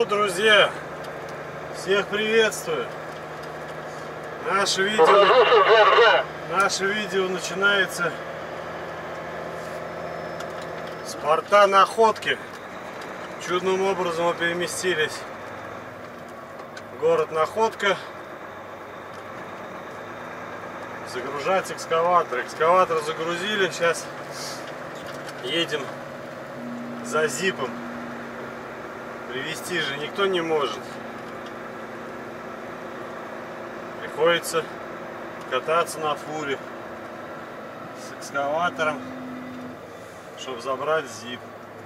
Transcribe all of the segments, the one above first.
Друзья, всех приветствую. Наше видео начинается с порта Находки. Чудным образом мы переместились в город Находка. Загружать экскаватор. Экскаватор загрузили. Сейчас едем за зипом. Привезти же никто не может. Приходится кататься на фуре с экскаватором, чтобы забрать зип.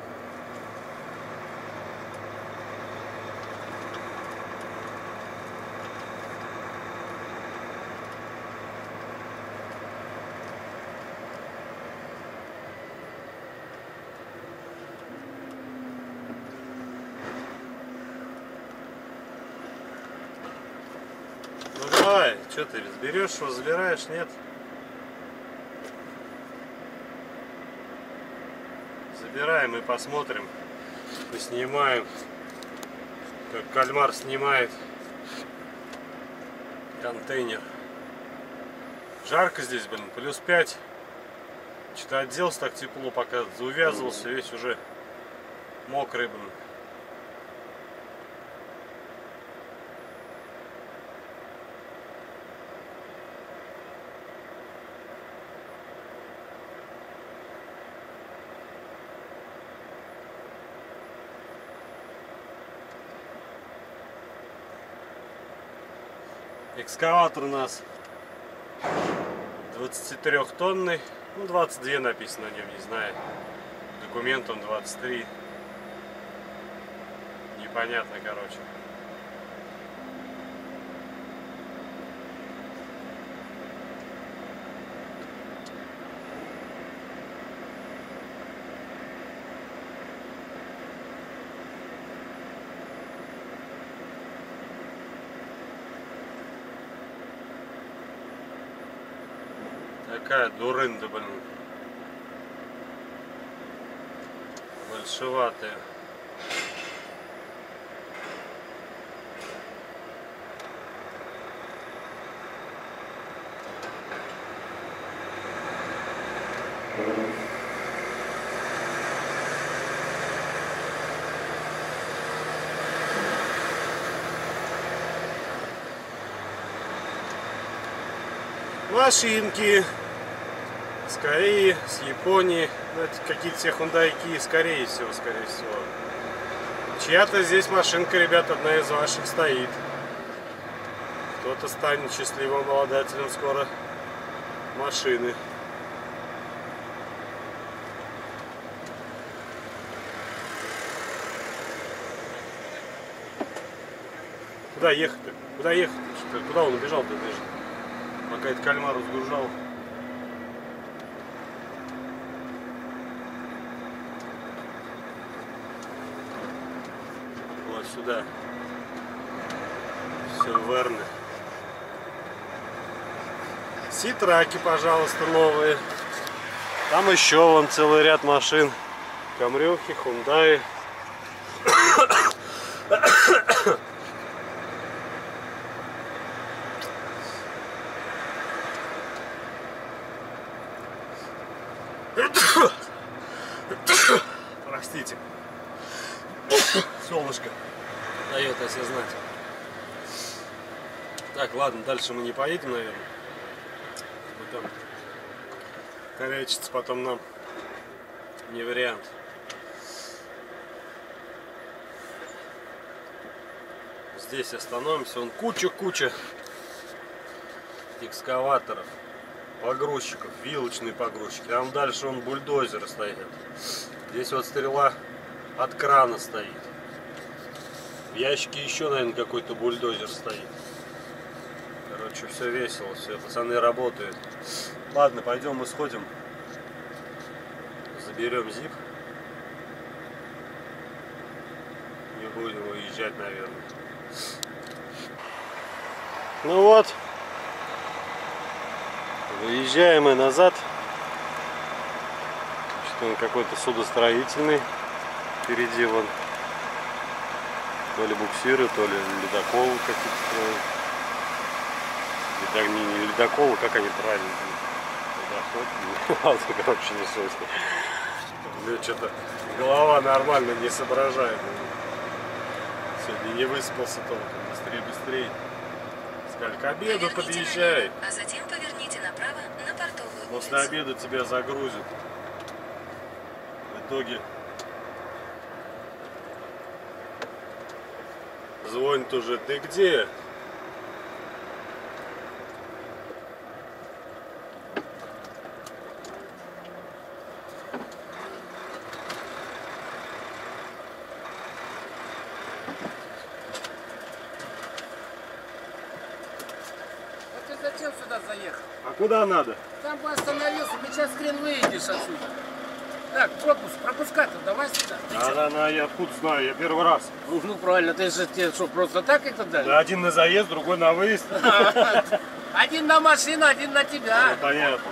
Ну давай, что ты берешь, что забираешь, нет? Забираем и посмотрим, поснимаем, как кальмар снимает контейнер. Жарко здесь, блин, плюс 5. Что-то оделся так тепло, пока заувязывался, весь уже мокрый, блин. Экскаватор у нас 23-тонный, ну 22 написано на нем, не знаю, документом 23, непонятно, короче. Такая дурында, блин, большеватая. Машинки с Кореи, с Японии. Ну, это какие-то все хундайки из Кореи всего, скорее всего. Чья-то здесь машинка, ребят, одна из ваших стоит. Кто-то станет счастливым обладателем скоро машины. Куда ехать-то? Куда ехать-то? Куда он убежал-то? Пока этот кальмар разгружал. Вот сюда. Все верно. Ситраки, пожалуйста, новые. Там еще вон целый ряд машин. Камрюхи, Хундаи. Простите. Солнышко дает о себе знать. Так, ладно, дальше мы не поедем, наверное. Мы там корячиться потом нам не вариант. Здесь остановимся. Вон куча экскаваторов, погрузчиков, вилочные погрузчики. Там дальше вон бульдозеры стоят. Здесь вот стрела от крана стоит. В ящике еще, наверное, какой-то бульдозер стоит. Короче, все весело, все, пацаны работают. Ладно, пойдем мы сходим. Заберем зип. И будем уезжать, наверное. Ну вот. Выезжаем мы назад. Что он какой-то судостроительный. Впереди вон То ли буксиры, то ли ледоколы какие-то строят. Не ледоколы, как они правильно? Ледоход. Короче, не суть. Мне что-то голова нормально не соображает. Сегодня не выспался толком. Быстрее. Сказали, к обеду подъезжай. А затем поверните направо на Портовую После улицу. обеда тебя загрузят. В итоге звонит уже, ты где? А ты зачем сюда заехал? А куда надо? Там бы остановился, ты сейчас хрен выйдешь отсюда. Так, пропускать-то давай сюда. Я откуда знаю, я первый раз. Ну правильно, ты же тебе что, просто так это дали? Да, один на заезд, другой на выезд. Один на машину, один на тебя. Ну, понятно.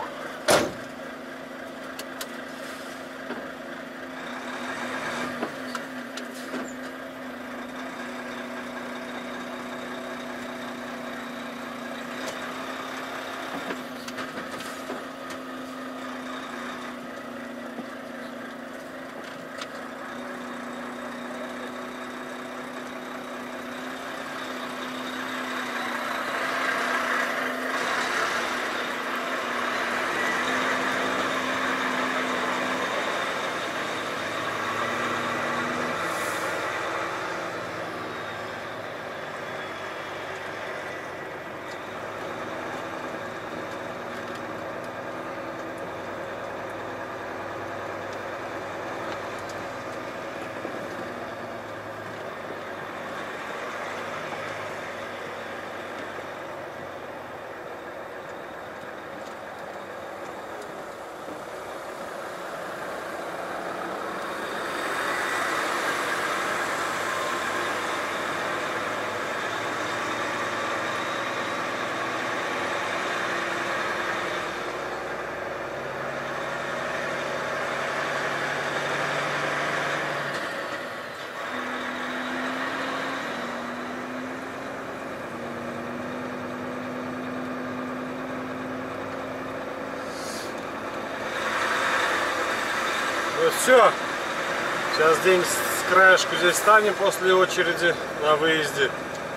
Ну все, сейчас день с краешку здесь станем после очереди на выезде.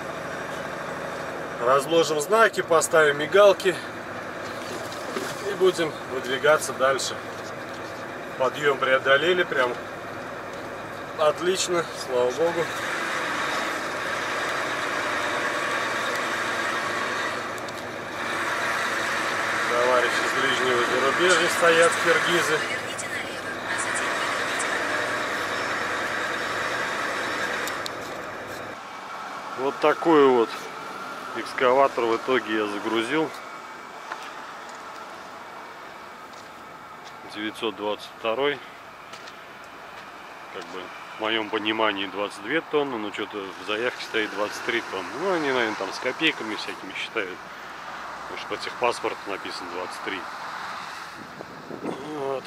Разложим знаки, поставим мигалки и будем выдвигаться дальше. Подъем преодолели, прям отлично, слава богу. Товарищи из ближнего зарубежья стоят, киргизы. Поверните налево, а затем поверните направо. Вот такой вот экскаватор в итоге я загрузил. 922, как бы в моем понимании 22 тонны, но что-то в заявке стоит 23 тонны. Ну они, наверное, там с копейками всякими считают, потому что по техпаспорту написано 23. Вот.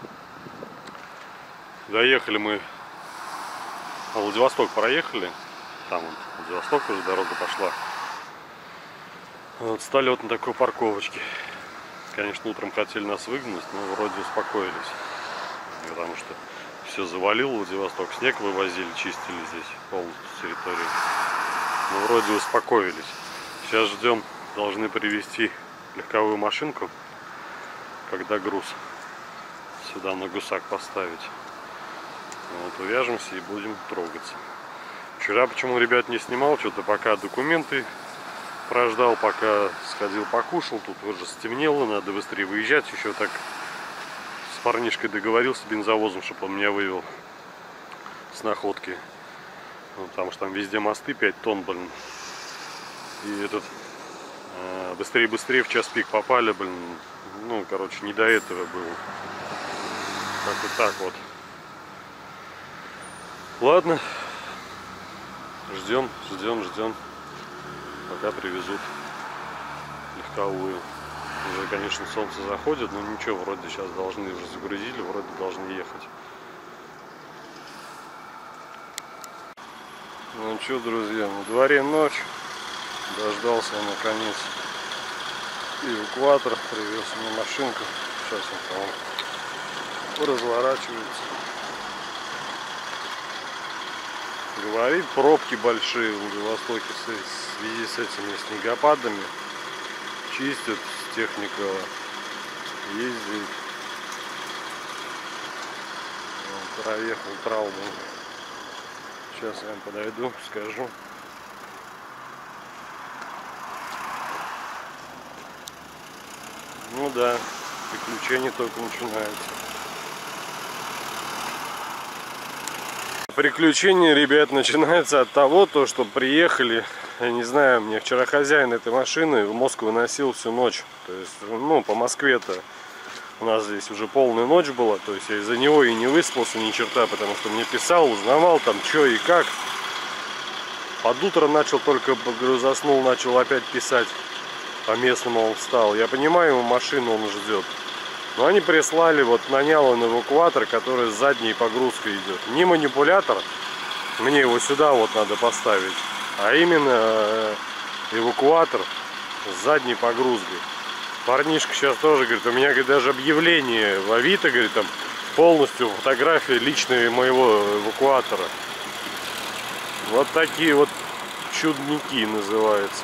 Доехали мы, Владивосток проехали, там вот Владивосток уже дорога пошла. Вот, стали вот на такой парковочке. Конечно, утром хотели нас выгнать, но вроде успокоились. Потому что все завалил Владивосток, снег вывозили, чистили здесь полностью территорию. Но вроде успокоились. Сейчас ждем, должны привезти легковую машинку, когда груз сюда на гусак поставить. Вот, увяжемся и будем трогаться. Вчера почему, ребят, не снимал, что-то пока документы прождал, пока сходил покушал. Тут уже стемнело, надо быстрее выезжать. Еще так с парнишкой договорился, бензовозом, чтобы он меня вывел с находки. Ну, потому что там везде мосты 5 тонн, блин. И этот быстрее в час пик попали, блин. Ну, короче, не до этого было. Как-то так вот. Ладно. Ждем. Пока привезут легковую. Уже, конечно, солнце заходит, но ничего, вроде сейчас должны уже загрузили, вроде должны ехать. Ну что, друзья, на дворе ночь. Дождался наконец эвакуатор, привез мне машинку. Сейчас он, по-моему, разворачивается. Говорит, пробки большие в Владивостоке в связи с этими снегопадами. Чистят, техника ездит. Он проехал травму. Сейчас я вам подойду, скажу. Ну да, приключения только начинаются. Приключения, ребят, начинается от того, что приехали, я не знаю, мне вчера хозяин этой машины в мозг выносил всю ночь. То есть, ну, по Москве-то у нас здесь уже полная ночь была, то есть я из-за него и не выспался ни черта, потому что мне писал, узнавал там, что и как. Под утро начал только, говорю, заснул, начал опять писать. По местному он встал. Я понимаю, ему машину он ждет. Но они прислали, вот нанял он эвакуатор, который с задней погрузкой идет. Не манипулятор, мне его сюда вот надо поставить, а именно эвакуатор с задней погрузкой. Парнишка сейчас тоже говорит, у меня, говорит, даже объявление в Авито, говорит, там полностью фотографии личные моего эвакуатора. Вот такие вот чудники называются.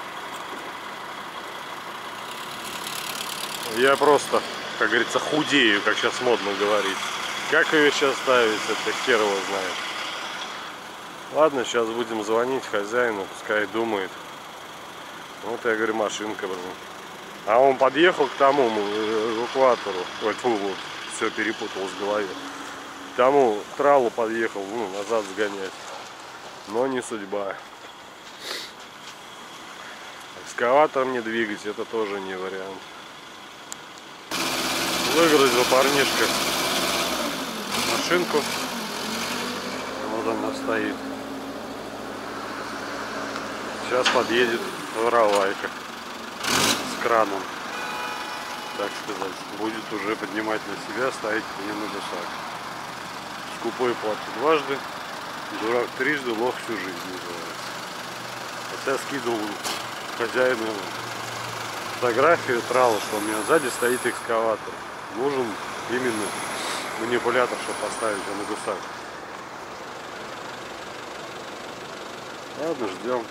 Я просто, как говорится, худею, как сейчас модно говорить. Как ее сейчас ставить, это хер его знает. Ладно, сейчас будем звонить хозяину, пускай думает. Вот я говорю, машинка, блин. А он подъехал к тому эвакуатору. Ой, фу, все перепутал в голове. К тому тралу подъехал, ну, назад сгонять. Но не судьба. Экскаватор мне двигать, это тоже не вариант. Выгрузил парнишка машинку. Вот она стоит. Сейчас подъедет воровайка с краном, так сказать. Будет уже поднимать на себя, ставить мне на гусак. Скупой платит дважды, дурак трижды, лох всю жизнь называется. Хотя скидывал хозяину фотографию трала, что у меня сзади стоит экскаватор. Нужен именно манипулятор, чтобы поставить его на гусак. Ладно, ждем.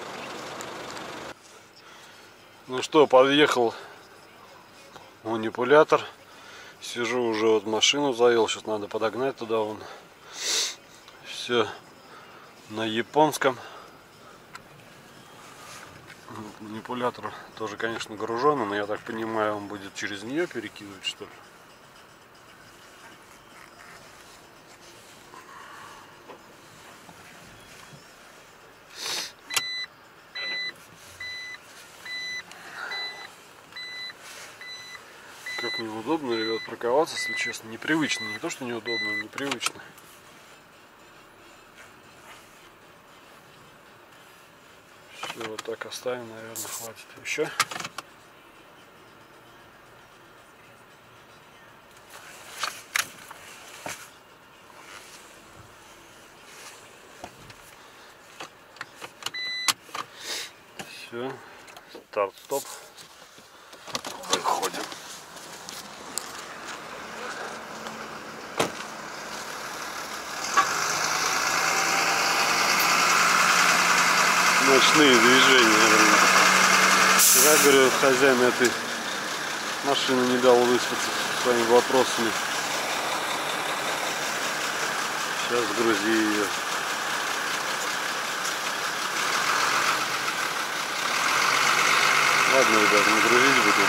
Ну что, подъехал манипулятор. Сижу уже, вот машину завел. Сейчас надо подогнать туда вон. Все на японском. Манипулятор тоже, конечно, груженный, но я так понимаю, он будет через нее перекидывать, что ли. Как неудобно, ребят, парковаться, если честно. Непривычно. Не то, что неудобно, но непривычно. Все, вот так оставим, наверное, хватит. Еще. Все. Старт-стоп. Выходим. Ночные движения. Вчера, говорю, хозяин этой машины не дал выспаться своими вопросами. Сейчас грузи ее. Ладно, ребят, мы грузить будем.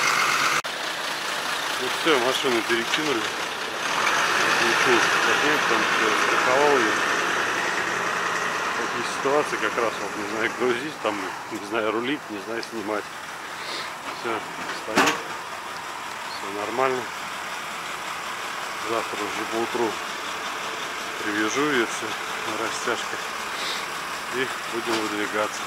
Ну все, машину перекинули. Ничего, потому что страховал ее. Такие ситуации как раз, вот, не знаю, грузить, там, не знаю, рулить, не знаю, снимать. Все стоит, все нормально. Завтра уже поутру привяжу ее все на растяжках и будем выдвигаться.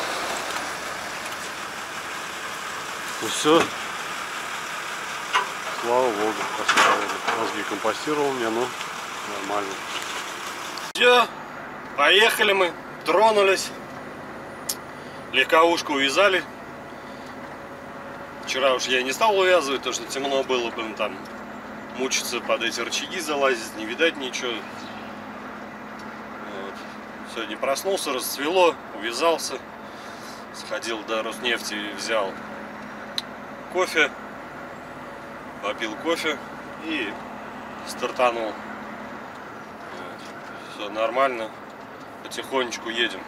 Ну все, Слава Богу, поставили. Мозги компостировал мне, ну, нормально. Все, поехали мы, тронулись. Легковушку увязали. Вчера уж я не стал увязывать, потому что темно было, блин, там мучиться под эти рычаги залазить, не видать ничего. Вот. Сегодня проснулся, расцвело, увязался. Сходил до Роснефти, взял кофе, попил кофе и стартанул. Вот. Все нормально, потихонечку едем.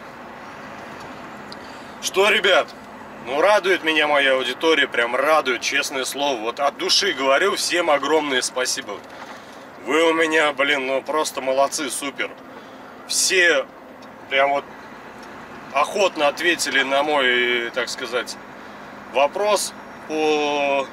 Что, ребят, ну радует меня моя аудитория, прям радует, честное слово. Вот от души говорю, всем огромное спасибо. Вы у меня, блин, ну просто молодцы, супер. Все прям вот охотно ответили на мой, так сказать, вопрос по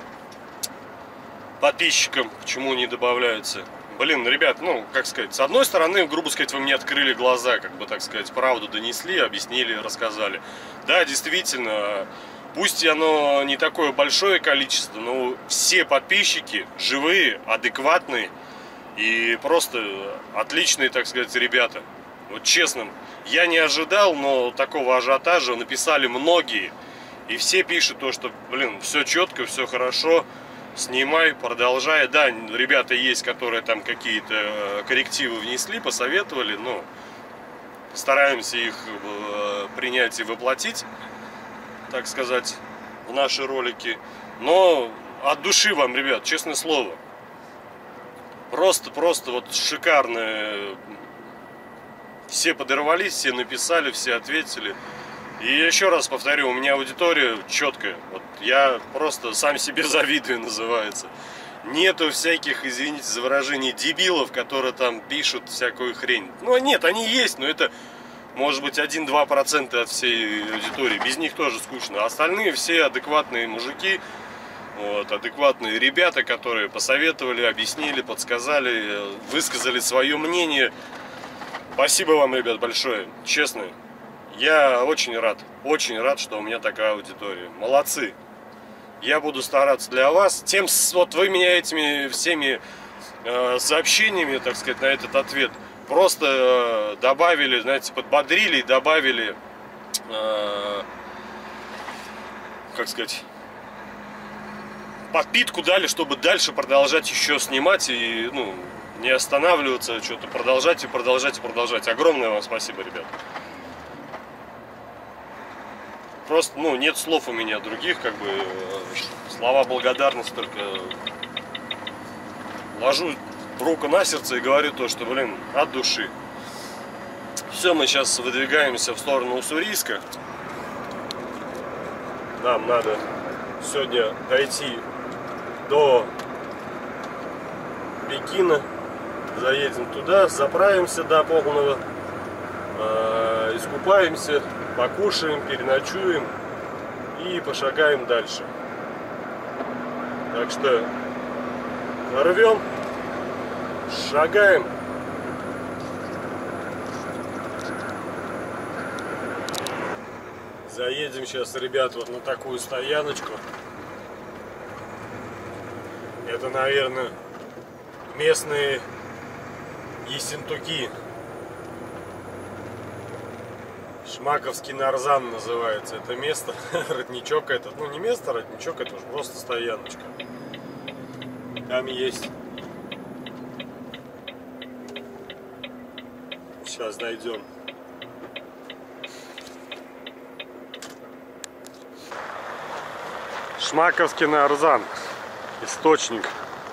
подписчикам, почему не добавляются. Блин, ребят, ну, как сказать, с одной стороны, грубо сказать, вы мне открыли глаза, как бы, так сказать, правду донесли, объяснили, рассказали. Да, действительно, пусть оно не такое большое количество, но все подписчики живые, адекватные и просто отличные, так сказать, ребята. Вот честно, я не ожидал, но такого ажиотажа написали многие. И все пишут то, что, блин, все четко, все хорошо. Снимай, продолжай. Да, ребята есть, которые там какие-то коррективы внесли, посоветовали, но стараемся их принять и воплотить, так сказать, в наши ролики. Но от души вам, ребят, честное слово. Просто вот шикарно. Все подорвались, все написали, все ответили. И еще раз повторю, у меня аудитория четкая. Вот я просто сам себе завидую, называется. Нету всяких, извините за выражение, дебилов, которые там пишут всякую хрень. Ну нет, они есть, но это может быть 1-2% от всей аудитории. Без них тоже скучно. А остальные все адекватные мужики, вот, адекватные ребята, которые посоветовали, объяснили, подсказали, высказали свое мнение. Спасибо вам, ребят, большое, честно. Я очень рад, что у меня такая аудитория. Молодцы. Я буду стараться для вас. Тем, вот вы меня этими всеми сообщениями, так сказать, на этот ответ просто добавили, знаете, подбодрили, добавили, как сказать, подпитку дали, чтобы дальше продолжать еще снимать и, ну, не останавливаться, что-то продолжать и продолжать и продолжать. Огромное вам спасибо, ребят. Просто, ну, нет слов у меня других, как бы, слова благодарности только ложу руку на сердце и говорю то, что, блин, от души. Все, мы сейчас выдвигаемся в сторону Уссурийска. Нам надо сегодня дойти до Пекина. Заедем туда, заправимся до полного, искупаемся, покушаем, переночуем и пошагаем дальше. Так что рвем, шагаем. Заедем сейчас, ребят, вот на такую стояночку. Это, наверное, местные Ессентуки. Шмаковский Нарзан называется это место. Родничок этот. Ну, не место, родничок, это уже просто стояночка. Там есть. Сейчас дойдем. Шмаковский Нарзан. Источник.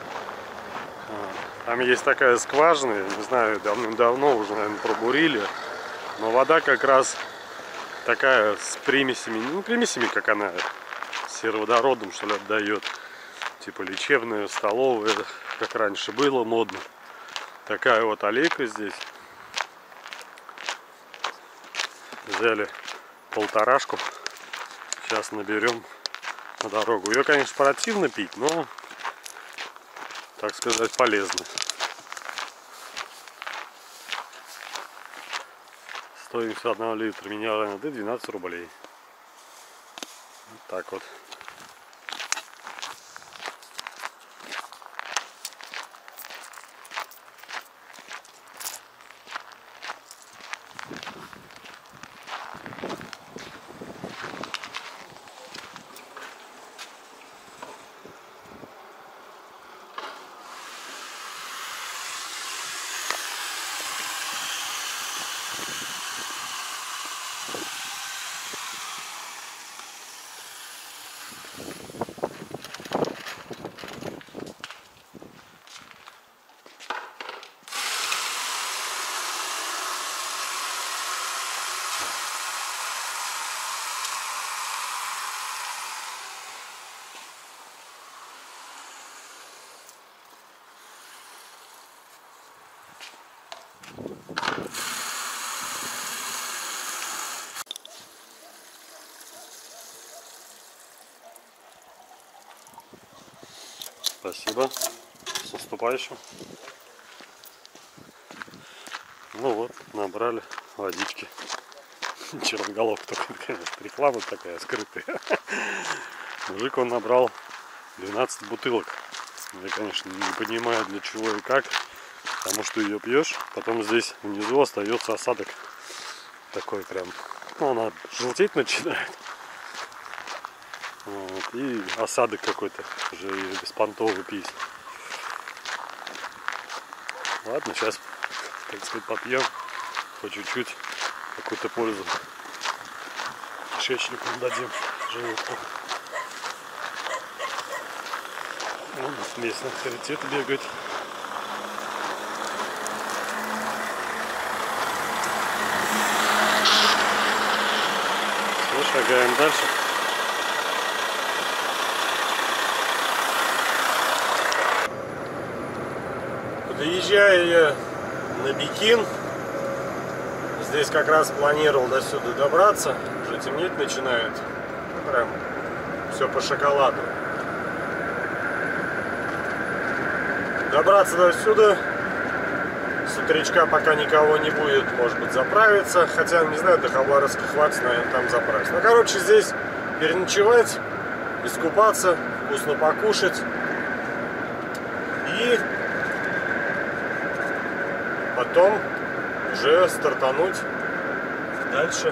Там есть такая скважина, не знаю, давным-давно уже, наверное, пробурили. Но вода как раз такая с примесями, ну, примесями, как она, сероводородом, что ли, отдает. Типа лечебная, столовая, как раньше было модно. Такая вот аллейка здесь. Взяли полторашку. Сейчас наберем на дорогу. Ее, конечно, противно пить, но, так сказать, полезно. Стоимость 1 литра минеральной воды 12 рублей. Вот так вот. Спасибо. С наступающим. Ну вот, набрали водички. Черноголовка только, конечно, реклама такая скрытая. Мужик он набрал 12 бутылок. Я, конечно, не понимаю, для чего и как. Потому что ее пьешь, потом здесь внизу остается осадок. Такой прям, ну, она желтеть начинает. Вот, и осадок какой-то, уже беспонтово пить. Ладно, сейчас, так сказать, попьем по чуть-чуть, какую-то пользу кишечнику дадим, желудку. Ну, местный авторитет бегает. Все, шагаем дальше. Доезжаю я на Бикин. Здесь как раз планировал до сюда добраться. Уже темнеть начинает. Ну, прям все по шоколаду. Добраться до сюда. С утречка пока никого не будет, может быть, заправиться. Хотя, не знаю, до Хабаровска хватит, наверное, там заправиться. Ну, короче, здесь переночевать, искупаться, вкусно покушать. И потом уже стартануть дальше.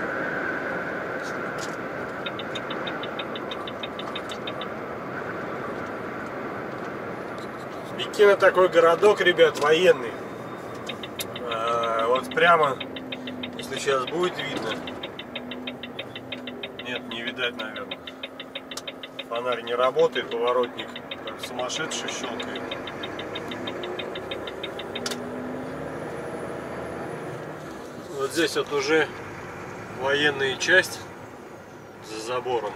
Бикин такой городок, ребят, военный. Вот прямо, если сейчас будет видно. Нет, не видать, наверное. Фонарь не работает, поворотник как сумасшедший щелкает. Вот здесь вот уже военная часть за забором.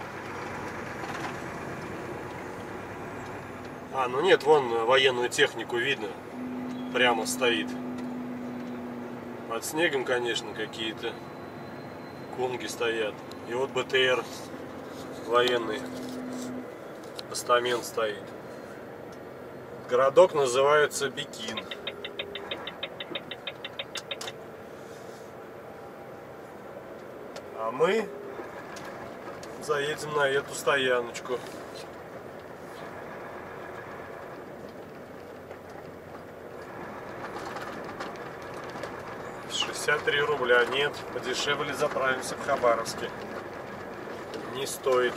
А, ну нет, вон военную технику видно. Прямо стоит. Под снегом, конечно, какие-то конги стоят. И вот БТР военный. Постамент стоит. Городок называется Бикин. А мы заедем на эту стояночку. 63 рубля. Нет, подешевле заправимся в Хабаровске. Не стоит.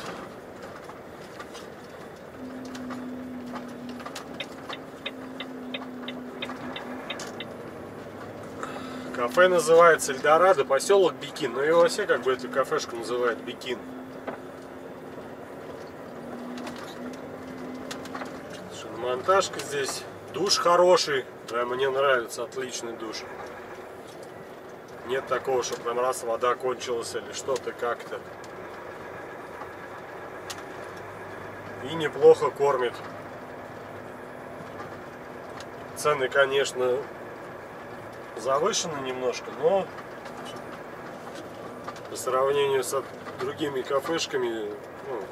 Кафе называется Эльдорадо, поселок Бикин. Но его все как бы эту кафешку называют Бикин. Шиномонтажка здесь. Душ хороший. Да, мне нравится, отличный душ. Нет такого, что прям раз вода кончилась или что-то как-то. И неплохо кормит. Цены, конечно, завышены немножко, но по сравнению с другими кафешками, ну,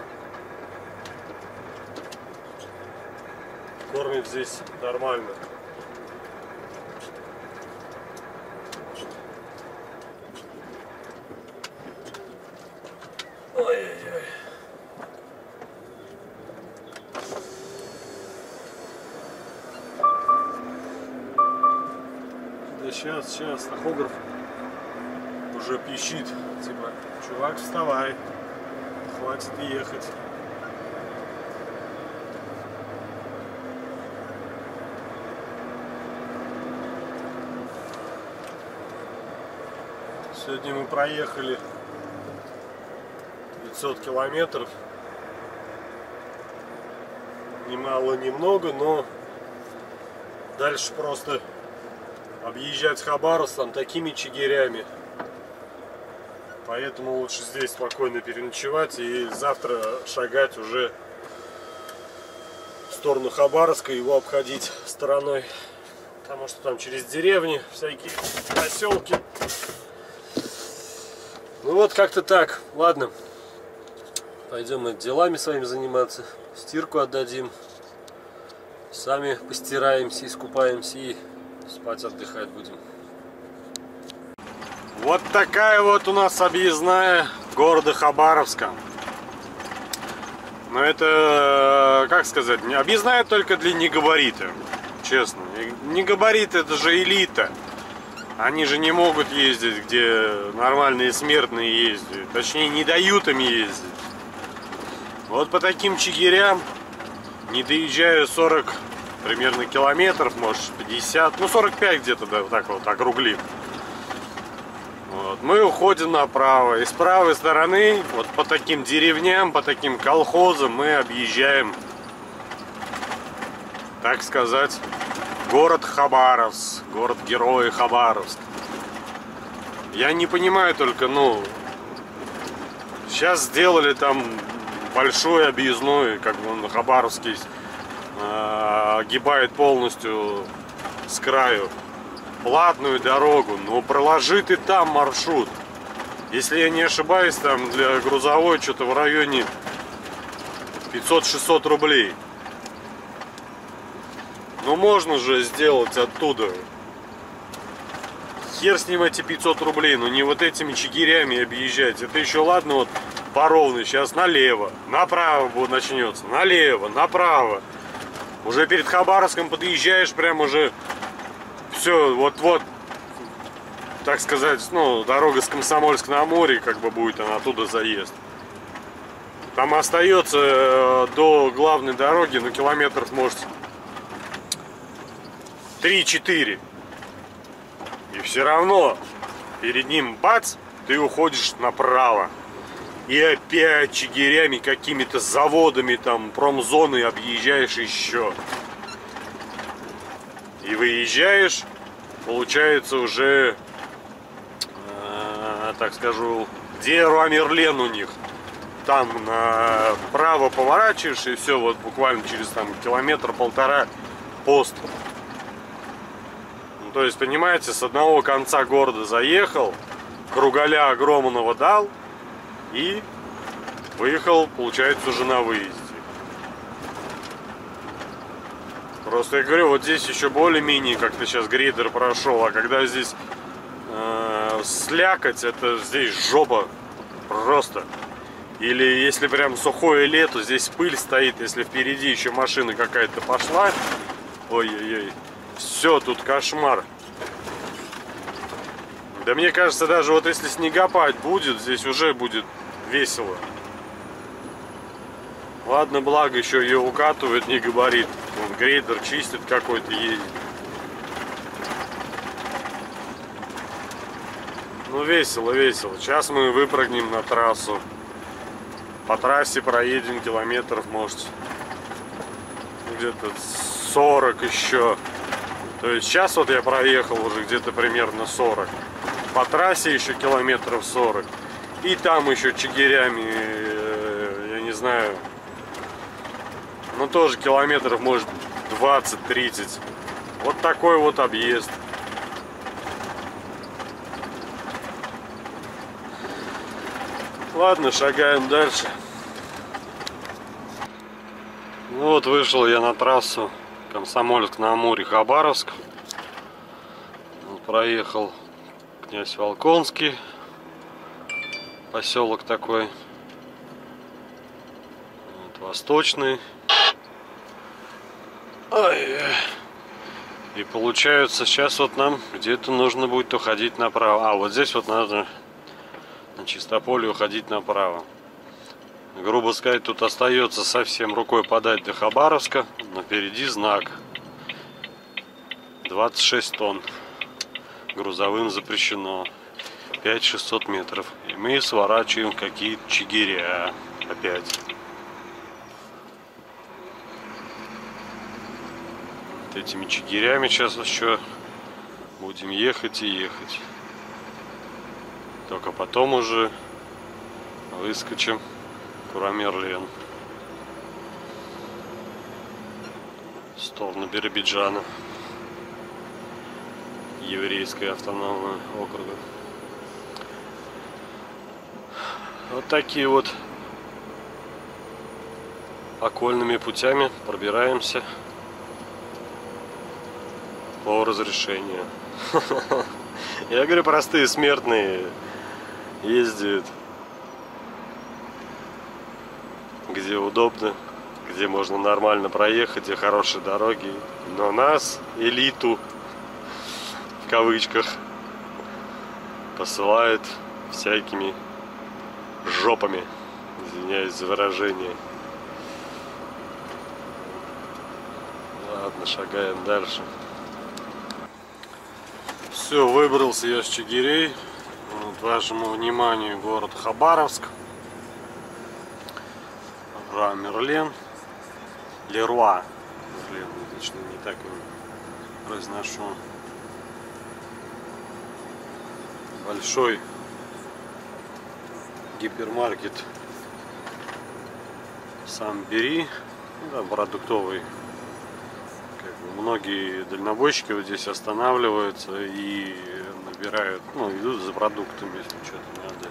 кормит здесь нормально. Ой-ой-ой. Да сейчас, тахограф уже пищит, типа, чувак, вставай, хватит ехать. Сегодня мы проехали 500 километров. Немало, немного, но дальше просто объезжать Хабаровск там такими чигирями. Поэтому лучше здесь спокойно переночевать и завтра шагать уже в сторону Хабаровска, его обходить стороной. Потому что там через деревни, всякие поселки. Ну вот как-то так. Ладно. Пойдем мы делами своими заниматься. Стирку отдадим. Сами постираемся, искупаемся и спать, отдыхать будем. Вот такая вот у нас объездная города Хабаровска. Но это, как сказать, объездная только для негабарита. Честно. Негабариты — это же элита. Они же не могут ездить, где нормальные смертные ездят. Точнее, не дают им ездить. Вот по таким чигирям, не доезжая 40 примерно километров, может 50, ну 45 где-то, да, так вот округлим. Вот, мы уходим направо. И с правой стороны, вот по таким деревням, по таким колхозам мы объезжаем, так сказать, город Хабаровск, город-герой Хабаровск. Я не понимаю только, ну, сейчас сделали там большой объездной, как бы он Хабаровский огибает полностью с краю платную дорогу, но проложи ты там маршрут. Если я не ошибаюсь, там для грузовой что-то в районе 500-600 рублей. Ну можно же сделать оттуда. Хер с ним эти 500 рублей, но не вот этими чигирями объезжать. Это еще ладно вот по ровной. Сейчас налево, направо начнется, налево, направо. Уже перед Хабаровском подъезжаешь, прям уже все, вот-вот, так сказать, ну, дорога с Комсомольска на Амуре, как бы будет она оттуда заезд. Там остается до главной дороги, ну, километров, может, 3-4. И все равно перед ним бац, ты уходишь направо. И опять чигирями, какими-то заводами, там, промзоны объезжаешь еще. И выезжаешь, получается, уже, так скажу, где Леруа Мерлен у них. Там направо поворачиваешь, и все, вот буквально через там километр-полтора пост. Ну, то есть, понимаете, с одного конца города заехал, кругаля огромного дал и выехал, получается, уже на выезде. Просто я говорю, вот здесь еще более-менее как-то сейчас грейдер прошел, а когда здесь слякоть, это здесь жопа просто. Или если прям сухое лето, здесь пыль стоит, если впереди еще машина какая-то пошла, ой-ой-ой, все, тут кошмар. Да мне кажется, даже вот если снегопад будет, здесь уже будет весело. Ладно, благо еще ее укатывает, не габарит. Вон, грейдер чистит какой-то, едет. Ну весело, весело. Сейчас мы выпрыгнем на трассу. По трассе проедем километров, может, где-то 40 еще. То есть сейчас вот я проехал уже где-то примерно 40. По трассе еще километров 40. И там еще чигирями, я не знаю, ну тоже километров, может, 20-30. Вот такой вот объезд. Ладно, шагаем дальше. Ну вот, вышел я на трассу Комсомольск-на-Амуре, Хабаровск. Вот, проехал Князь Волконский. Поселок такой. Вот, восточный. Ой. И получается, сейчас вот нам где-то нужно будет уходить направо. А, вот здесь вот надо на Чистополе уходить направо. Грубо сказать, тут остается совсем рукой подать до Хабаровска. Но впереди знак. 26 тонн. Грузовым запрещено. 5-600 метров. И мы сворачиваем какие-то чигиря. Опять. Вот этими чигирями сейчас еще будем ехать и ехать. Только потом уже выскочим в Леруа Мерлен. В сторону Биробиджана. еврейской автономного округа. Вот такие вот окольными путями пробираемся по разрешению. Я говорю, простые смертные ездят где удобно, где можно нормально проехать, где хорошие дороги. Но нас, элиту, в кавычках, посылают всякими жопами, извиняюсь за выражение. Ладно, шагаем дальше. Все, выбрался я с Чигирей. Вот вашему вниманию город Хабаровск. Мерлен. Леруа. Мерлен, точно не так его произношу. Большой гипермаркет Самбери, да, продуктовый. Как бы многие дальнобойщики вот здесь останавливаются и набирают, ну, идут за продуктами, если что-то надо.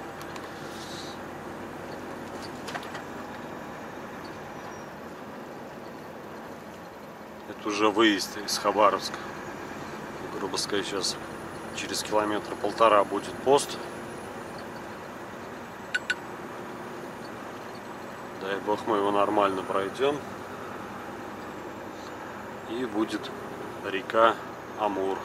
Это уже выезд из Хабаровска. Грубо сказать, сейчас через километр-полтора будет пост. Дай бог мы его нормально пройдем. И будет река Амур.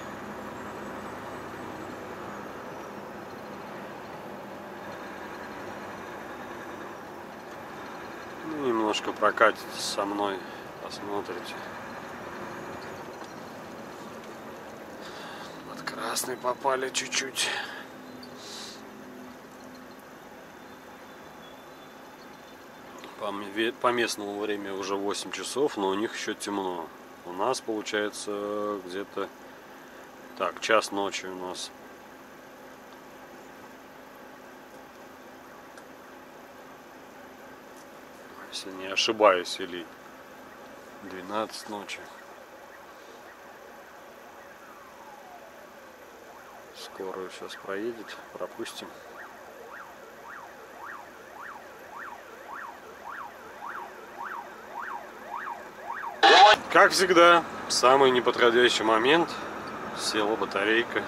Ну, немножко прокатитесь со мной, посмотрите. Под красный попали чуть-чуть. По местному времени уже 8 часов, но у них еще темно. У нас получается где-то так, час ночи у нас. Если не ошибаюсь, или 12 ночи. Скорую сейчас проедет, пропустим. Как всегда, в самый неподходящий момент села батарейка.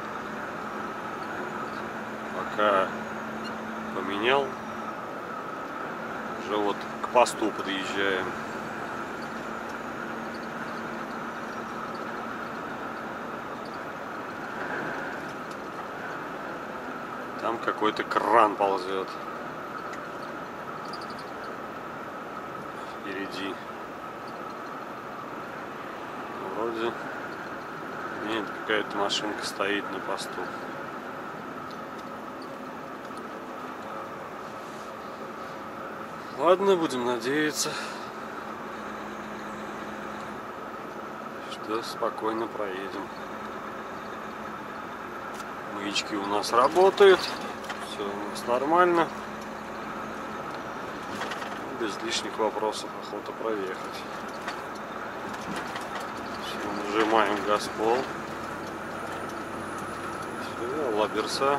Пока поменял, уже вот к посту подъезжаем. Там какой-то кран ползет впереди. Вроде нет, какая-то машинка стоит на посту. Ладно, будем надеяться, что спокойно проедем. Маячки у нас работают, все у нас нормально. Без лишних вопросов охота проехать. Нажимаем газ-пол. Все, лаберса.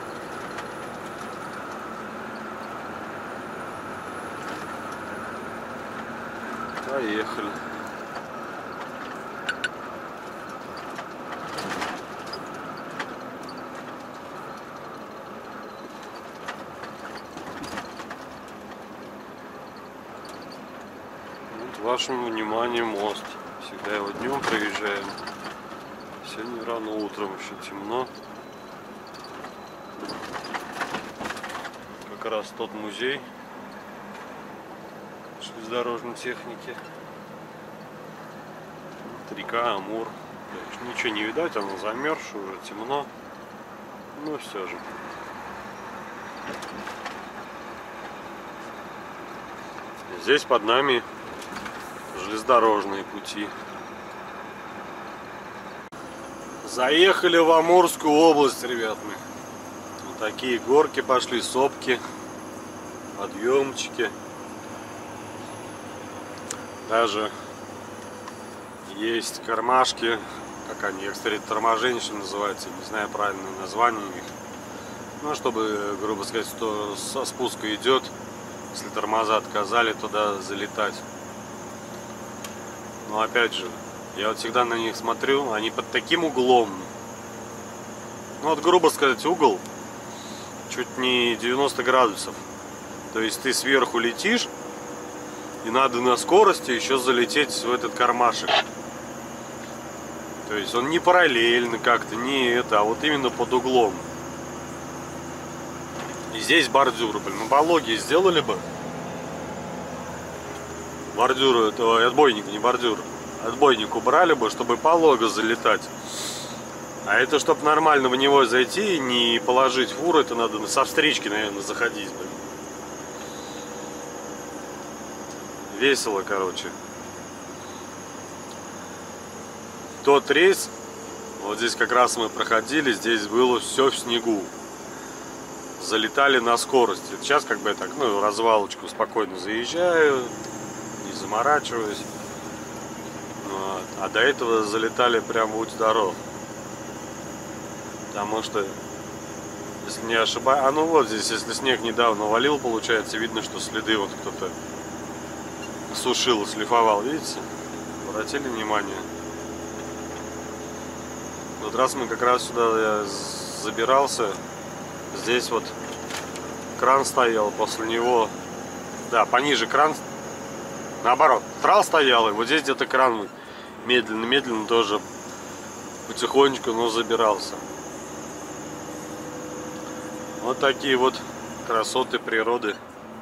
Поехали. Вот вашему вниманию мост. Всегда его днем проезжаем. Сегодня рано утром еще темно. Как раз тот музей железнодорожной техники. Вот река Амур. Ничего не видать, она замерзшая, уже темно. Ну все же. Здесь под нами железнодорожные пути. Заехали в Амурскую область, ребят, мы. Вот такие горки пошли, сопки, подъемчики. Даже есть кармашки как они, экстренное торможение, что называется, не знаю правильное название их. Ну, чтобы, грубо сказать, что со спуска идет, если тормоза отказали, туда залетать. Но опять же, я вот всегда на них смотрю, они под таким углом. Ну вот, грубо сказать, угол чуть не 90 градусов. То есть ты сверху летишь, и надо на скорости еще залететь в этот кармашек. То есть он не параллельно как-то, не это, а вот именно под углом. И здесь бордюры, блин, ну по логике сделали бы. Бордюры, это отбойник, не бордюр. Отбойник убрали бы, чтобы полого залетать. А это, чтобы нормально в него зайти и не положить фуру, это надо со встречки, наверное, заходить, блин. Весело, короче. Тот рейс, вот здесь как раз мы проходили, здесь было все в снегу. Залетали на скорости. Сейчас как бы я так, ну, развалочку спокойно заезжаю, не заморачиваюсь. Вот. А до этого залетали прям будь здоров. Потому что, если не ошибаюсь, а ну вот здесь, если снег недавно валил, получается, видно, что следы вот кто-то сушил, шлифовал, видите? Обратили внимание? Вот раз мы как раз сюда забирался, здесь вот кран стоял, после него, да, пониже кран, наоборот, трал стоял, и вот здесь где-то кран медленно-медленно тоже потихонечку, но забирался. Вот такие вот красоты природы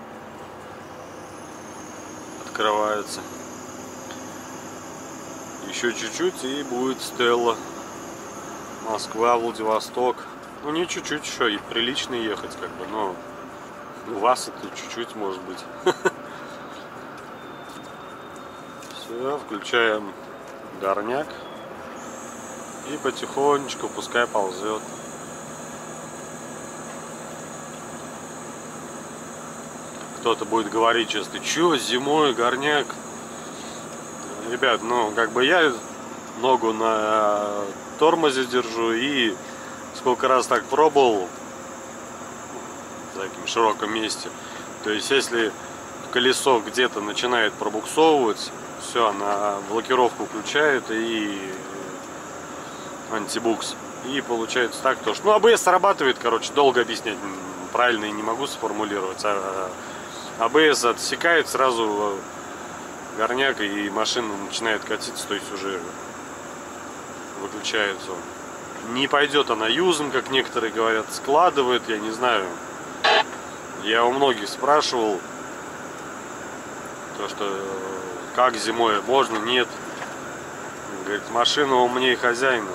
открываются. Еще чуть-чуть и будет Стелла. Москва, Владивосток. Ну не чуть-чуть еще, и прилично ехать как бы, но у вас это чуть-чуть может быть. Все, включаем горняк и потихонечку пускай ползет. Кто-то будет говорить сейчас, ты чё, зимой горняк? Ребят, ну как бы я ногу на тормозе держу и сколько раз так пробовал в таком широком месте. То есть если колесо где-то начинает пробуксовывать, все, она блокировку включает и антибукс. И получается так, то что, ну, АБС срабатывает, короче, долго объяснять правильно и не могу сформулировать. АБС отсекает сразу горняк, и машина начинает катиться, то есть уже выключается он. Не пойдет она юзом, как некоторые говорят, складывает, я не знаю. Я у многих спрашивал, то что как зимой можно, нет. Говорит, машина умнее хозяина.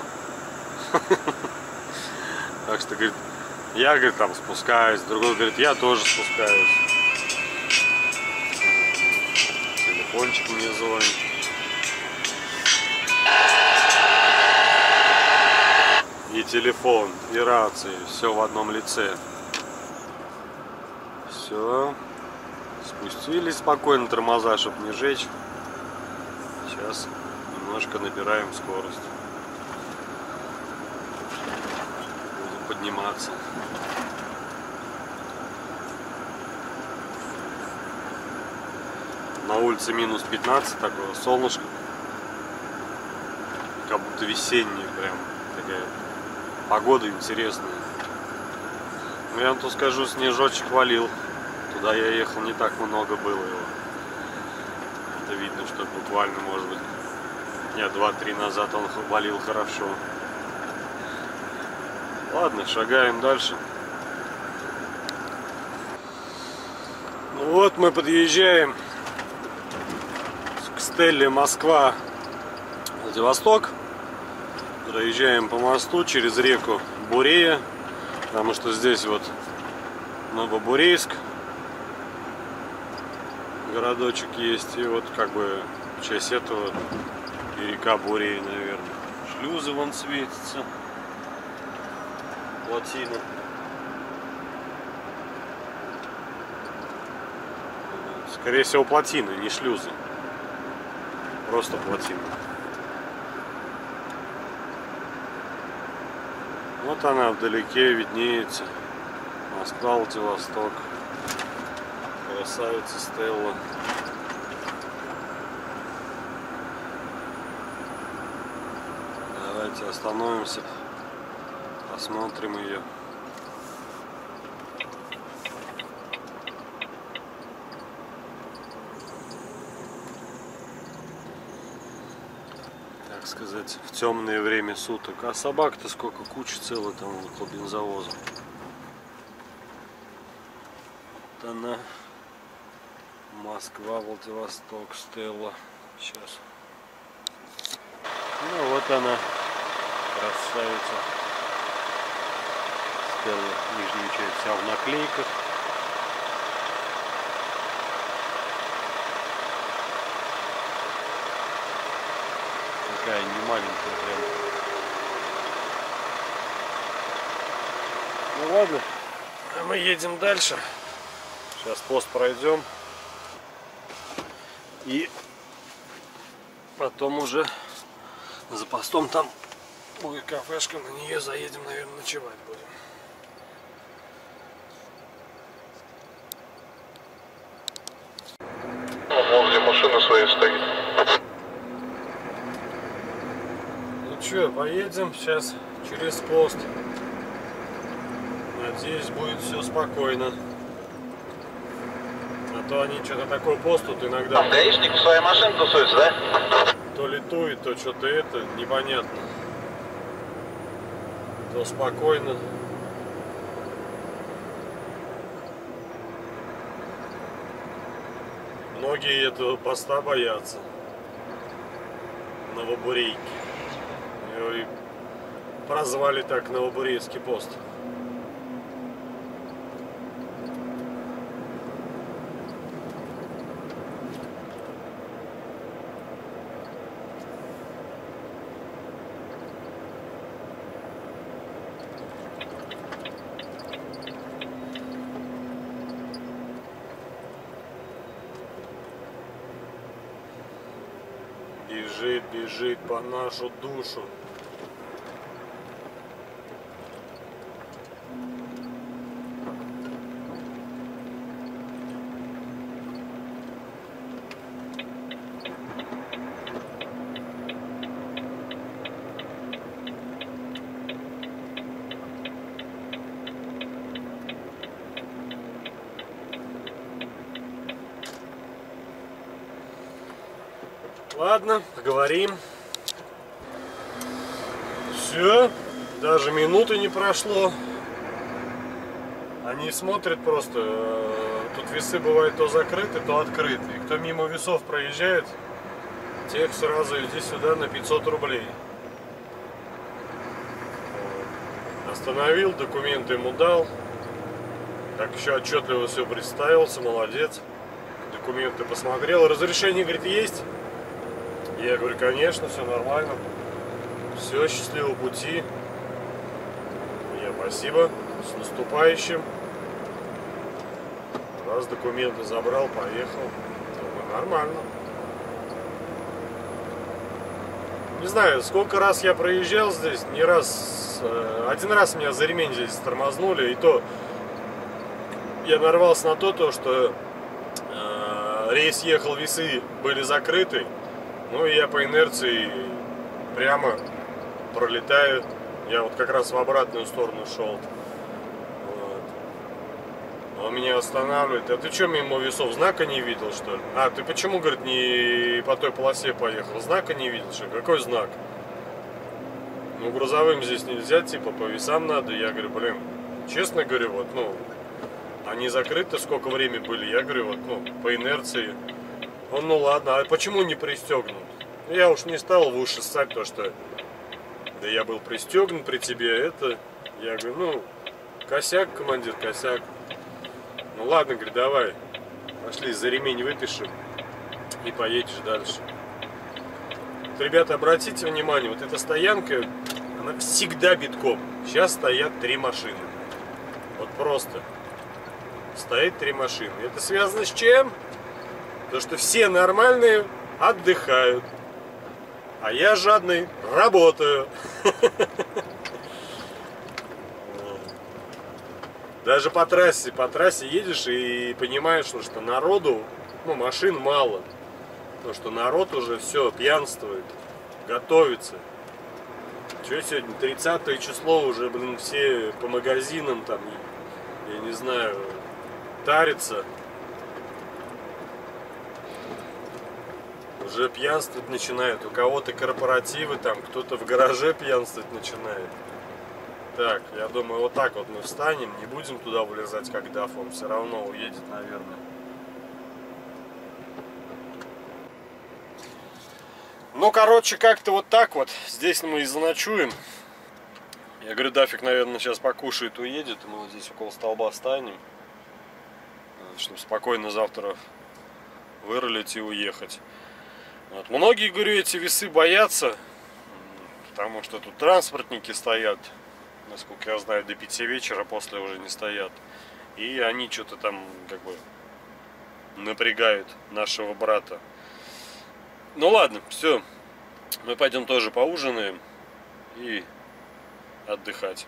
Так что, говорит, я, говорит, там спускаюсь, другой говорит, я тоже спускаюсь. Телефончик мне звонит. И телефон, и рации, все в одном лице. Все. Спустились спокойно, тормоза, чтобы не жечь. Сейчас немножко набираем скорость. Будем подниматься. На улице минус 15, такое солнышко. Как будто весеннее, прям такая погода интересная. Но я вам тут скажу, снежочек валил. Туда я ехал, не так много было его. Это видно, что буквально, может быть, дня 2-3 назад он валил хорошо. Ладно, шагаем дальше. Ну вот мы подъезжаем к Стелле Москва, Владивосток. Проезжаем по мосту через реку Бурея, потому что здесь вот Новобурейск, городочек есть, и вот как бы в честь этого и река Бурея, наверное. Шлюзы вон светятся, плотина. Скорее всего плотины, не шлюзы, просто плотина. Вот она вдалеке виднеется. Москва, Владивосток. Красавица Стелла. Давайте остановимся, посмотрим ее. Так сказать, в темное время суток. А собак-то сколько, куча целая там около бензовоза. Вот она, Москва, Владивосток, Стелла. Сейчас. Ну вот она, красавица Стелла. Нижняя часть вся в наклейках. Такая не маленькая прям. Ну ладно, а мы едем дальше. Сейчас пост пройдем. И потом уже за постом там будет кафешка, на нее заедем, наверное, ночевать будем. Возле машины своей стоит. Ну что, поедем сейчас через пост. Надеюсь, будет все спокойно. А то они что-то такой пост тут иногда... Там гаишник в своей машине тусуется, да? То литует, то что-то это, непонятно. То спокойно. Многие этого поста боятся. Новобурейки. Его и прозвали так Новобурейский пост. Бежит, бежит по нашу душу. Ладно, поговорим. Все, даже минуты не прошло. Они смотрят просто. Тут весы бывают то закрыты, то открыты. И кто мимо весов проезжает, тех сразу иди сюда на 500 рублей. Остановил, документы ему дал. Так еще отчетливо все представился, молодец. Документы посмотрел. Разрешение, говорит, есть? Я говорю, конечно, все нормально. Все, счастливого пути. Я спасибо. С наступающим. Раз документы забрал, поехал. Думаю, нормально. Не знаю, сколько раз я проезжал здесь, не раз. Один раз меня за ремень здесь тормознули, и то я нарвался на то, что рейс ехал, весы были закрыты. Ну и я по инерции прямо пролетаю. Я вот как раз в обратную сторону шел. Вот. Он меня останавливает. А ты что мимо весов, знака не видел, что ли? А, ты почему, говорит, не по той полосе поехал? Знака не видел, что ли? Какой знак? Ну, грузовым здесь нельзя, типа, по весам надо. Я говорю, блин, честно говорю, вот, ну, они закрыты, сколько времени были. Я говорю, вот, ну, по инерции. Он, ну ладно, а почему не пристегнут? Я уж не стал в уши ссать то, что да я был пристегнут при тебе, это... Я говорю, ну, косяк, командир, косяк. Ну ладно, говорю, давай, пошли, за ремень выпишем и поедешь дальше. Вот, ребята, обратите внимание, вот эта стоянка, она всегда битком. Сейчас стоят 3 машины. Вот просто. Стоит 3 машины. Это связано с чем? Потому что все нормальные отдыхают, а я жадный работаю. Даже по трассе едешь и понимаешь, что народу, ну, машин мало. Потому что народ уже все пьянствует, готовится. Что сегодня, 30 число, уже, блин, все по магазинам там, я не знаю, тарятся. Уже пьянствовать начинают. У кого-то корпоративы там, кто-то в гараже пьянствовать начинает. Так, я думаю, вот так вот мы встанем, не будем туда влезать, как даф, он все равно уедет, наверное. Ну, короче, как-то вот так вот. Здесь мы и заночуем. Я говорю, дафик, наверное, сейчас покушает, уедет. Мы вот здесь около столба встанем, чтобы спокойно завтра вырулить и уехать. Вот. Многие, говорю, эти весы боятся, потому что тут транспортники стоят. Насколько я знаю, до 5 вечера, после уже не стоят. И они что-то там, как бы, напрягают нашего брата. Ну ладно, все. Мы пойдем тоже поужинаем и отдыхать.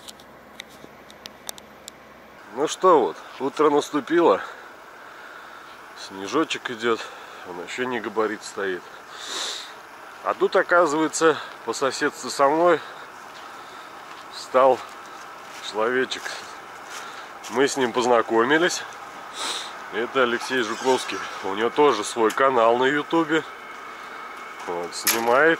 Ну что, вот, утро наступило. Снежочек идет. Он еще не габарит стоит. А тут, оказывается, по соседству со мной стал человечек. Мы с ним познакомились. Это Алексей Жуковский. У него тоже свой канал на ютубе. Вот, снимает.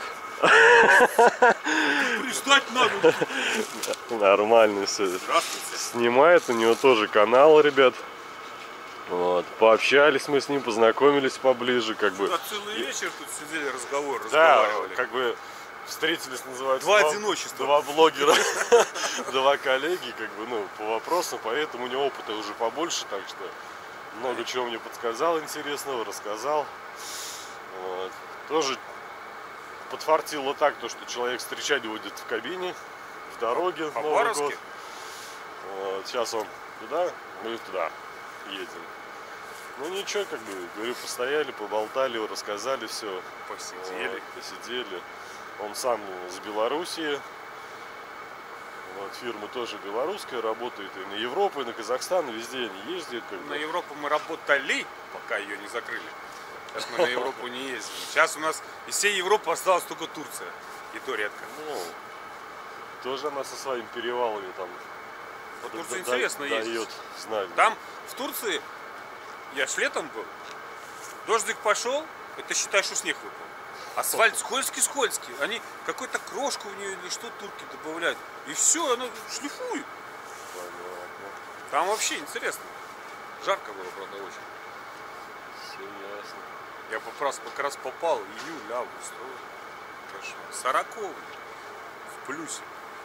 Пристать надо. Нормально все. Здравствуйте. Снимает, у него тоже канал, ребят. Вот, пообщались мы с ним, познакомились поближе, как бы. На целый вечер тут сидели, разговаривали. Да, как бы встретились, называется. Два одиночества. Два блогера, два коллеги, как бы, ну, по вопросам, поэтому у него опыта уже побольше, так что много чего мне подсказал интересного, рассказал. Вот. Тоже подфартило так, то, что человек встречать будет в кабине, в дороге. По-баровски? Вот. Сейчас он туда, мы туда едем. Ну ничего, как бы, говорю, постояли, поболтали, рассказали все. Посидели. Вот, посидели. Он сам с Белоруссии. Вот, фирма тоже белорусская, работает и на Европу, и на Казахстан, и везде они ездят. Как бы. На Европу мы работали, пока ее не закрыли. Сейчас мы на Европу не ездим. Сейчас у нас из всей Европы осталась только Турция. И то редко. Ну, тоже она со своими перевалами там. Вот Турция интересно дает ездить. знания. Там в Турции, я ж летом был, дождик пошел, это считай, что снег выпал. Асфальт скользкий. Они какую-то крошку в нее или что турки добавляют. И все, оно шлифует. Понятно. Там вообще интересно. Жарко было, правда, очень. Все ясно. Я как раз попал июль, август. Кошмар. 40-й. В плюсе.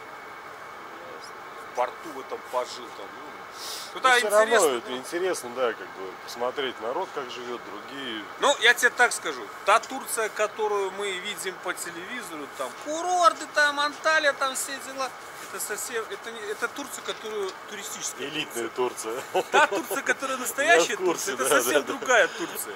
В порту в этом пожил там. Туда Все равно интересно. это интересно, да, как бы посмотреть народ, как живет, другие. Ну, я тебе так скажу, та Турция, которую мы видим по телевизору, там курорты, там Анталия, там все дела, это совсем, это Турция, которую туристическая. Элитная Турция. Та Турция, которая настоящая Я в курсе, Турция, это да, совсем да, да. другая Турция.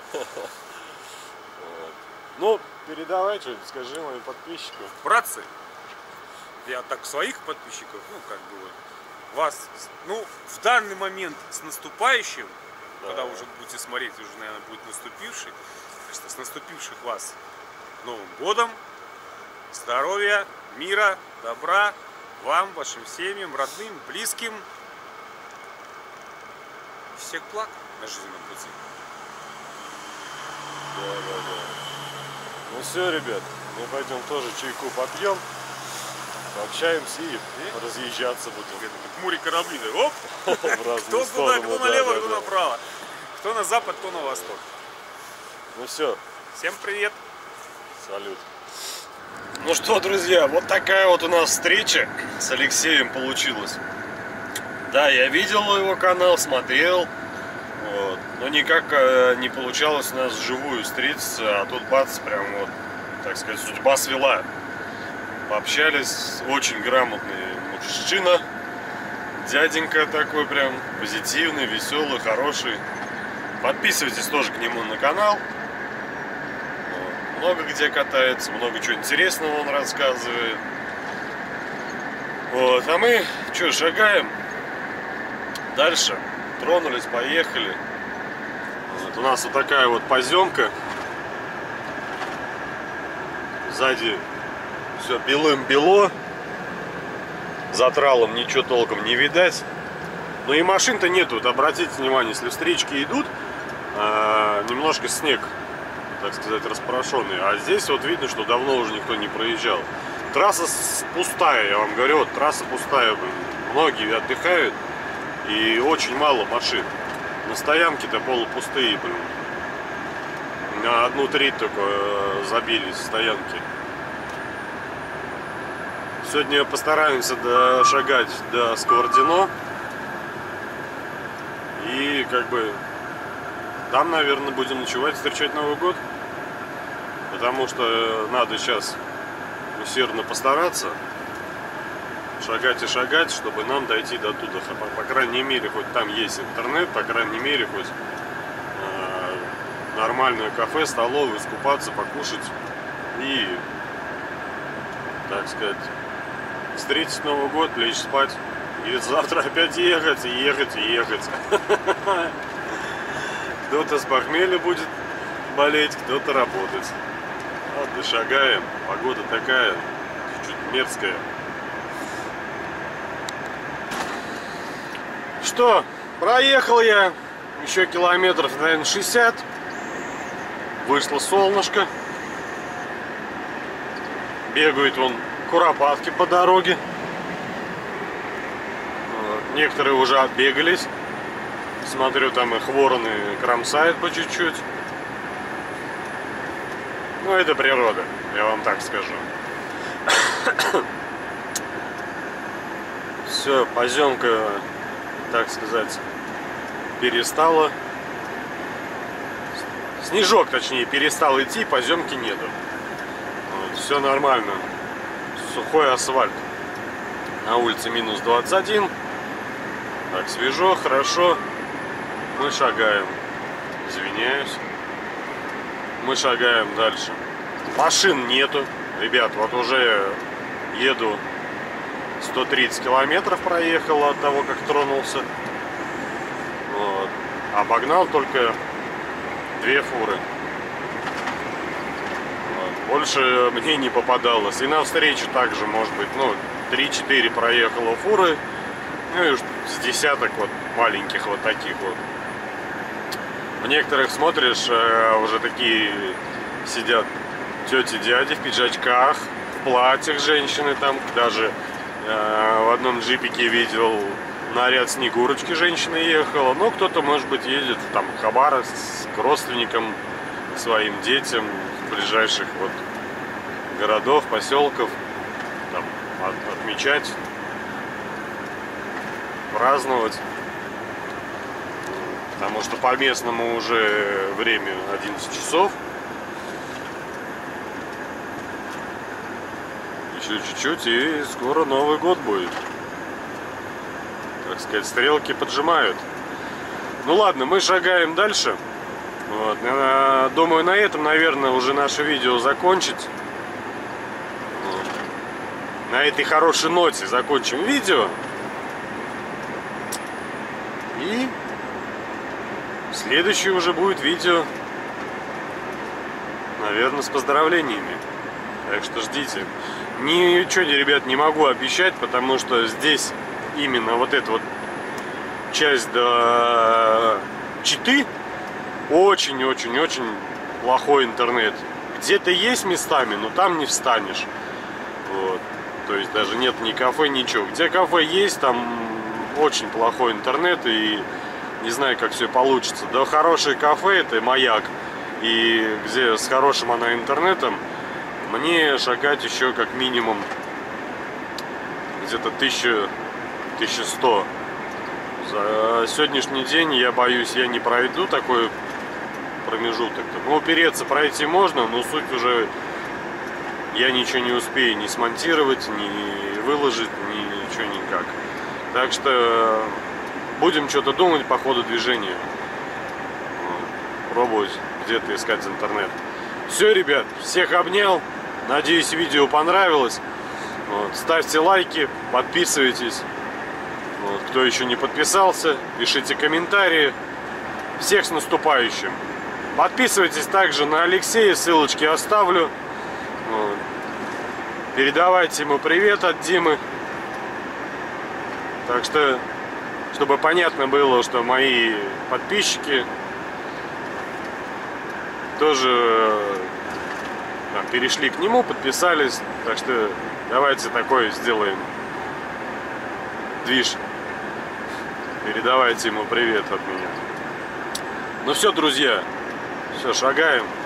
Ну, передавай что-нибудь, скажи моим подписчикам. Братцы, я так своих подписчиков, ну, как бы вот, вас, ну, в данный момент с наступающим, Да. когда уже будете смотреть, уже, наверное, будет наступивший, так что с наступивших вас Новым годом, здоровья, мира, добра вам, вашим семьям, родным, близким, всех благ на жизненном пути. Да. Ну все, ребят, мы пойдем тоже чайку попьем, пообщаемся и разъезжаться будем. Хмури корабли, да, оп! В разные Кто куда, стороны, кто да, налево, да, кто да. направо. Кто на запад, кто на восток. Ну все, Всем привет! салют. Ну что, друзья, вот такая вот у нас встреча с Алексеем получилась. Да, я видел его канал, смотрел, вот, но никак не получалось у нас вживую встретиться, а тут бац, прям вот, так сказать, судьба свела. Пообщались, очень грамотный мужчина, дяденька такой прям, позитивный, веселый, хороший. Подписывайтесь тоже к нему на канал. Много где катается, много чего интересного он рассказывает. Вот, а мы что, шагаем дальше. Тронулись, поехали. Вот, у нас вот такая вот поземка. Сзади все белым-бело. За тралом ничего толком не видать. Но и машин-то нету. Вот обратите внимание, если встречки идут, немножко снег, так сказать, распорошенный. А здесь вот видно, что давно уже никто не проезжал. Трасса пустая, я вам говорю, вот трасса пустая. Многие отдыхают и очень мало машин. На стоянке-то полупустые, блин. На 1/3 только забились стоянки. Сегодня постараемся дошагать до Сковородино. И как бы там, наверное, будем ночевать, встречать Новый год. Потому что надо сейчас усердно постараться. Шагать и шагать, чтобы нам дойти до туда. По крайней мере, хоть там есть интернет, по крайней мере, хоть нормальное кафе, столовую, искупаться, покушать и, так сказать, встретить Новый год, лечь спать. И завтра опять ехать, и ехать, и ехать. Кто-то с похмелья будет болеть, кто-то работать. Вот и шагаем. Погода такая, чуть-чуть мерзкая. Что, проехал я еще километров, наверное, 60. Вышло солнышко. Бегают вон куропатки по дороге. Вот. Некоторые уже отбегались. Смотрю, там их вороны кромсают по чуть-чуть. Ну, это природа, я вам так скажу. Все, поземка, так сказать, перестала. Снежок, точнее, перестал идти, поземки нету. Вот, все нормально. Сухой асфальт. На улице минус 21. Так, свежо, хорошо. Мы шагаем. Извиняюсь. Мы шагаем дальше. Машин нету. Ребят, вот уже еду 130 километров проехал от того, как тронулся. Вот. Обогнал только 2 фуры. Вот. Больше мне не попадалось. И навстречу также, может быть, ну, 3-4 проехало фуры. Ну и уж с десяток вот маленьких вот таких вот. В некоторых смотришь, уже такие сидят тети, дяди в пиджачках, в платьях женщины там. Даже в одном джипике видел наряд Снегурочки, женщина ехала. Ну, кто-то, может быть, едет там в Хабаровск к родственникам, к своим детям, в ближайших вот городов, поселков, там, отмечать, праздновать. Потому что по местному уже время 11 часов. Еще чуть-чуть, и скоро Новый год будет. Так сказать, стрелки поджимают. Ну ладно, мы шагаем дальше. Вот. Думаю, на этом, наверное, уже наше видео закончить. Вот. На этой хорошей ноте закончим видео. И следующее уже будет видео, наверное, с поздравлениями. Так что ждите. Ничего, ребят, не могу обещать, потому что здесь именно вот эта вот часть до Читы очень-очень-очень плохой интернет. Где-то есть местами, но там не встанешь. Вот. То есть даже нет ни кафе, ничего. Где кафе есть, там очень плохой интернет, и не знаю, как все получится. Да, хорошее кафе — это Маяк. И где с хорошим интернетом мне шагать еще как минимум где-то 1000-1100. За сегодняшний день, я боюсь, я не пройду такой промежуток. Ну, упереться пройти можно, но суть уже я ничего не успею ни смонтировать, ни выложить, ничего никак. Так что будем что-то думать по ходу движения. Пробовать где-то искать интернет. Все, ребят, всех обнял. Надеюсь, видео понравилось. Вот. Ставьте лайки, подписывайтесь. Вот, кто еще не подписался, пишите комментарии. Всех с наступающим. Подписывайтесь также на Алексея, ссылочки оставлю. Вот. Передавайте ему привет от Димы. Так что, чтобы понятно было, что мои подписчики тоже там, перешли к нему, подписались. Так что давайте такой сделаем движ. Передавайте ему привет от меня. Ну все, друзья, все, шагаем.